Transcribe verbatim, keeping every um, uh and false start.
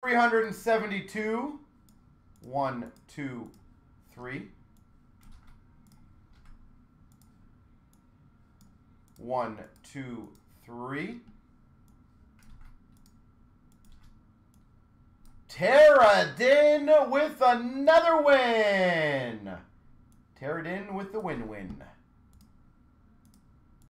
three hundred seventy-two. One, two, three. One, two, three. Teradin with another win. Teradin with the win-win.